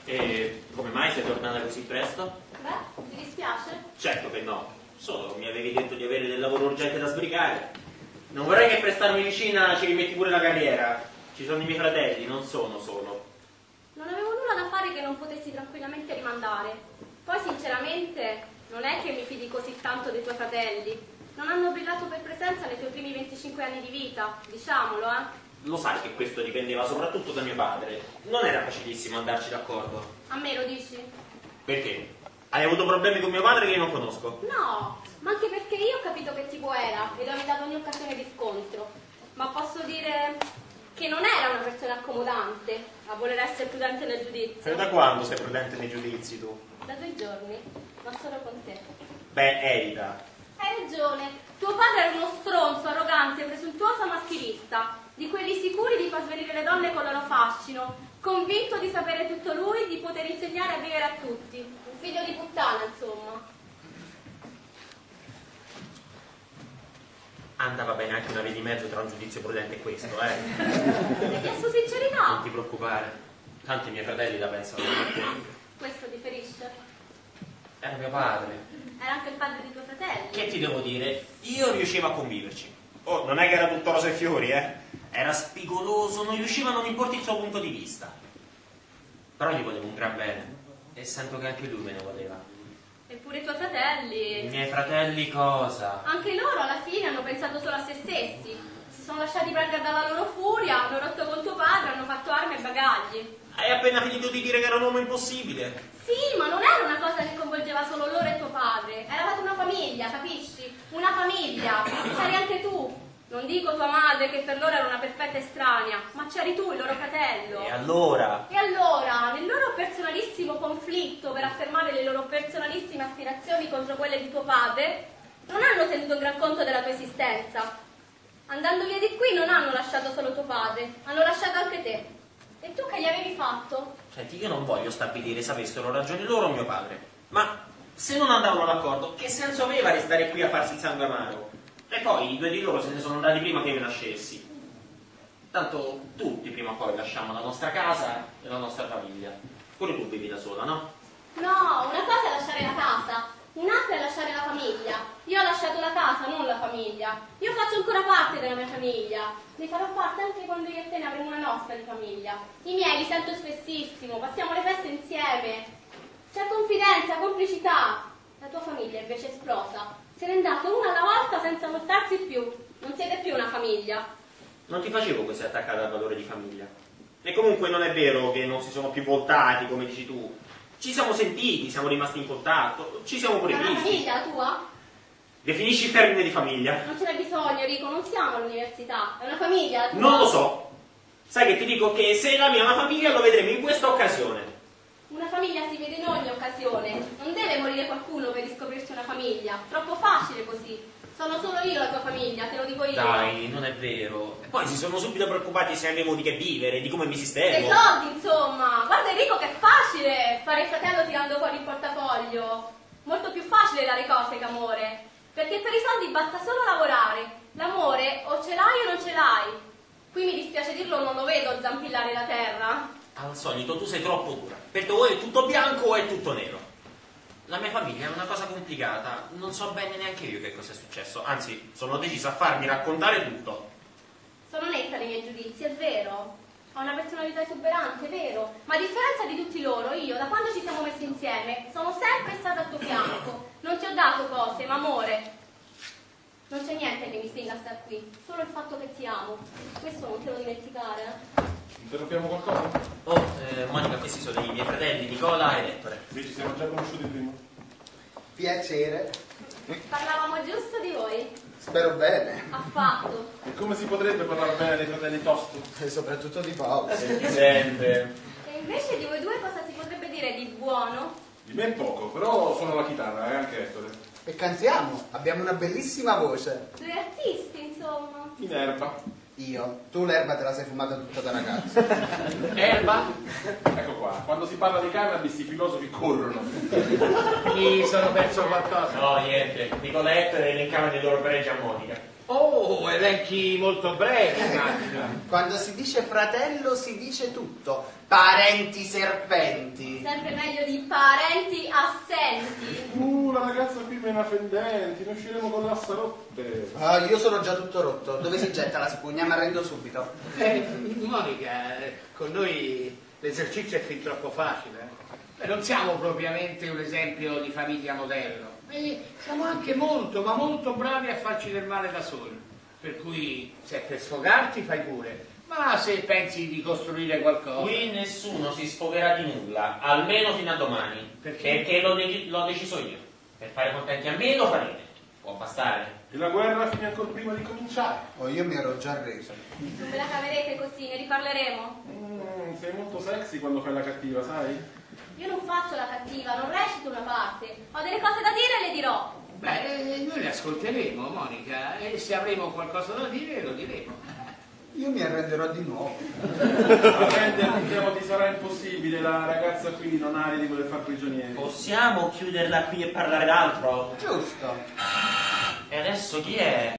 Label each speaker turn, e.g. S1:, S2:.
S1: E come mai sei tornata così presto?
S2: Beh, ti dispiace?
S1: Certo che no, solo mi avevi detto di avere del lavoro urgente da sbrigare. Non vorrei che per starmi vicina ci rimetti pure la carriera. Ci sono i miei fratelli, non sono solo.
S2: Non avevo nulla da fare che non potessi tranquillamente rimandare. Poi sinceramente non è che mi fidi così tanto dei tuoi fratelli. Non hanno brillato per presenza nei tuoi primi 25 anni di vita, diciamolo, eh?
S1: Lo sai che questo dipendeva soprattutto da mio padre. Non era facilissimo andarci d'accordo.
S2: A me lo dici?
S1: Perché? Hai avuto problemi con mio padre che io non conosco?
S2: No, ma anche perché io ho capito che tipo era ed ho evitato ogni occasione di scontro. Ma posso dire che non era una persona accomodante a voler essere prudente nel giudizio.
S1: E da quando sei prudente nei giudizi tu?
S2: Da 2 giorni, ma solo con te.
S1: Beh, evita.
S2: Hai ragione, tuo padre era uno stronzo, arrogante, presuntuoso, maschilista, di quelli sicuri di far svenire le donne con il loro fascino, convinto di sapere tutto lui, di poter insegnare a vivere a tutti. Un figlio di puttana, insomma.
S1: Andava bene anche una via di mezzo tra un giudizio prudente e questo, eh?
S2: Hai chiesto sincerità?
S1: Non ti preoccupare, tanti miei fratelli la pensano come te.
S2: Questo differisce.
S1: Era mio padre.
S2: Era anche il padre di tuoi fratelli.
S1: Che ti devo dire? Io riuscivo a conviverci. Oh, non è che era tutto rose e fiori, eh? Era spigoloso, non riusciva a non importi il suo punto di vista. Però gli volevo un gran bene. E sento che anche lui me ne voleva.
S2: Eppure i tuoi fratelli...
S1: I miei fratelli cosa?
S2: Anche loro alla fine hanno pensato solo a se stessi. Si sono lasciati prendere dalla loro furia, hanno rotto con tuo padre, hanno fatto armi e bagagli.
S1: Hai appena finito di dire che era un uomo impossibile.
S2: Sì, ma non era una cosa che coinvolgeva solo loro e tuo padre. Eravate una famiglia, capisci? Una famiglia. C'eri anche tu. Non dico tua madre, che per loro era una perfetta estranea, ma c'eri tu, il loro fratello.
S1: E allora?
S2: E allora, nel loro personalissimo conflitto per affermare le loro personalissime aspirazioni contro quelle di tuo padre, non hanno tenuto gran conto della tua esistenza. Andando via di qui non hanno lasciato solo tuo padre, hanno lasciato anche te. E tu che gli avevi fatto?
S1: Senti, io non voglio stabilire se avessero ragione loro o mio padre, ma se non andavano d'accordo, che senso aveva restare qui a farsi il sangue amaro? E poi i 2 di loro se ne sono andati prima che io nascessi. Tanto tutti prima o poi lasciamo la nostra casa e la nostra famiglia. Pure tu vivi da sola, no?
S2: No, una cosa è lasciare la casa, un'altra è lasciare la famiglia. Io ho lasciato la casa, non la famiglia. Io faccio ancora parte della mia famiglia. Ne farò parte anche quando io e te ne avremo una nostra di famiglia. I miei li sento spessissimo, passiamo le feste insieme. C'è confidenza, complicità. La tua famiglia invece è esplosa. Se n'è andato una alla volta senza voltarsi più. Non siete più una famiglia.
S1: Non ti facevo così attaccata al valore di famiglia. E comunque non è vero che non si sono più voltati, come dici tu. Ci siamo sentiti, siamo rimasti in contatto, ci siamo pure
S2: È una
S1: visti.
S2: famiglia la tua?
S1: Definisci il termine di famiglia?
S2: Non ce n'è bisogno, Rico, non siamo all'università. È una famiglia la tua?
S1: Non lo so. Sai che ti dico che se la mia è una famiglia lo vedremo in questa occasione.
S2: Una famiglia si vede in ogni occasione. Non deve morire qualcuno per riscoprirsi una famiglia. Troppo facile così. Sono solo io la tua famiglia, te lo dico io.
S1: Dai, non è vero. E poi si sono subito preoccupati se avevo di che vivere, di come mi
S2: Dei
S1: sistemo.
S2: soldi, insomma. Guarda Enrico che è facile fare il fratello tirando fuori il portafoglio. Molto più facile dare cose che amore. Perché per i soldi basta solo lavorare. L'amore o ce l'hai o non ce l'hai. Qui mi dispiace dirlo, non lo vedo zampillare la terra.
S1: Al solito tu sei troppo dura. Per te o è tutto bianco o è tutto nero. La mia famiglia è una cosa complicata. Non so bene neanche io che cosa è successo. Anzi, sono deciso a farmi raccontare tutto.
S2: Sono netta nei miei giudizi, è vero. Ho una personalità esuberante, è vero. Ma a differenza di tutti loro, io, da quando ci siamo messi insieme, sono sempre stata al tuo fianco. Non ti ho dato cose, ma amore. Non c'è niente che mi spinga a star qui. Solo il fatto che ti amo. Questo non te lo dimenticare, eh.
S3: Interrompiamo qualcosa?
S1: Oh, Monica, questi sono i miei fratelli, Nicola ed Ettore.
S3: Sì, ci siamo già conosciuti prima.
S4: Piacere.
S2: Parlavamo giusto di voi.
S4: Spero bene.
S2: Affatto.
S3: E come si potrebbe parlare bene dei fratelli Tosto?
S4: E soprattutto di Paolo.
S1: Sempre.
S2: E invece di voi due cosa si potrebbe dire di buono?
S3: Di me poco, però suono la chitarra, anche Ettore.
S4: E cantiamo. Abbiamo una bellissima voce.
S2: Due artisti, insomma.
S3: In erba.
S4: Io. Tu l'erba te la sei fumata tutta da ragazzo.
S1: Erba?
S3: Ecco qua, quando si parla di cannabis i filosofi corrono.
S5: Mi sono perso qualcosa.
S1: No, niente. Nicola e Ettore elencavano i loro pregi a Monica.
S5: Oh, elenchi molto brevi, immagino.
S4: Quando si dice fratello si dice tutto. Parenti serpenti.
S2: Sempre meglio di parenti assenti.
S3: La ragazza qui mena fendenti, ne usciremo con l'assa rotte.
S4: Ah, io sono già tutto rotto. Dove si getta la spugna? Mi arrendo subito.
S5: Monica, con noi l'esercizio è fin troppo facile. Non siamo propriamente un esempio di famiglia modello. Siamo anche molto, ma molto bravi a farci del male da soli. Per cui, se per sfogarti, fai pure. Ma se pensi di costruire qualcosa...
S1: Qui nessuno si sfogherà di nulla, almeno fino a domani. Perché l'ho deciso io. Per fare contenti a me lo farete. Può bastare.
S3: E la guerra finì ancora prima di cominciare.
S4: Oh, io mi ero già reso.
S2: Non ve la caverete così, ne riparleremo.
S3: Sei molto sexy quando fai la cattiva, sai?
S2: Io non faccio la cattiva, non recito una parte. Ho delle cose da dire e le dirò.
S5: Beh, noi le ascolteremo, Monica, e se avremo qualcosa da dire, lo diremo.
S4: Io mi arrenderò di nuovo.
S3: Arrenderti ti sarà impossibile, la ragazza qui non ha aria di voler far prigionieri.
S1: Possiamo chiuderla qui e parlare d'altro?
S4: Giusto.
S1: E adesso chi è?